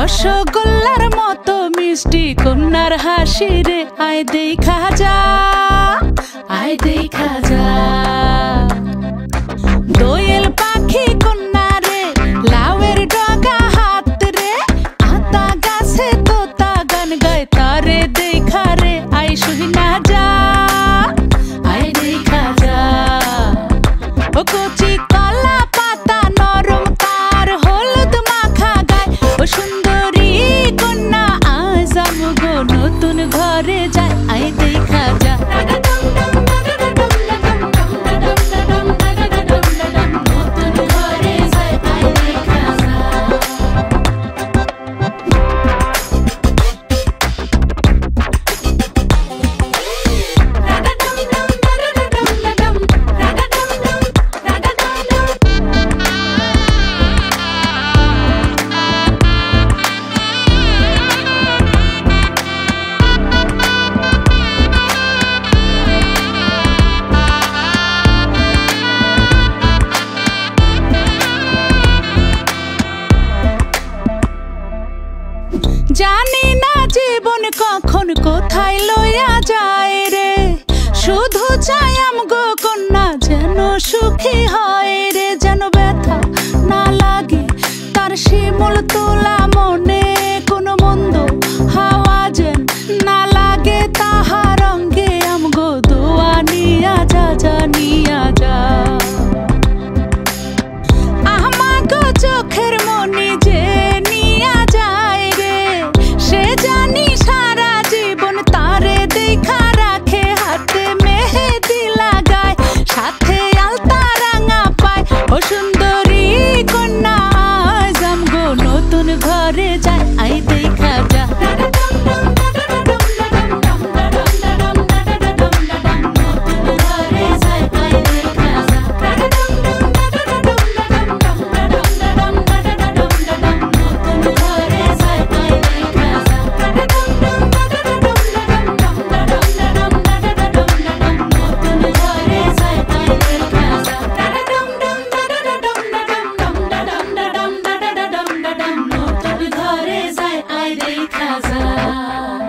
রসগোল্লার মতো মিষ্টি কন্যার হাসি রে, আয় দেখা যা, আয় দেখা যা। দোয়েল পাখি কন্যা রে, লাউয়ের ডগা হাত রে, আতা গাছে তোতা গান গায় তারে দেখা রে, আয় শুনা যা, আয় দেখা যা। ও কচি কলা পাতা নরম তার হলুদ মাখা গায়, ও সুন্দরী কন্যা আজ আমগো নতুন ঘরে যায়, আয় দেখা যা। জানি না জীবন কখন কোথায় লইয়া যায় রে, শুধু চাই আমগো কন্যা যেন সুখী হয় রে, যেন ব্যথা না লাগে তার শিমুল তোলা মনে, কোনো মন্দ হাওয়া যেন না লাগে তাহার অঙ্গে, আমগো দোয়া নিয়া যা, যা নিয়া যা। আমাগো চোখের মনি যে নিয়া যায় রে, সে জানি সারা জীবন তারে দেখা রাখে, হাতে মেহেদি লাগায় সাথে আলতা রাঙা পায়, ও সুন্দরী কন্যা আজ আমগো নতুন ঘরে যায়, আই দেখা যা। I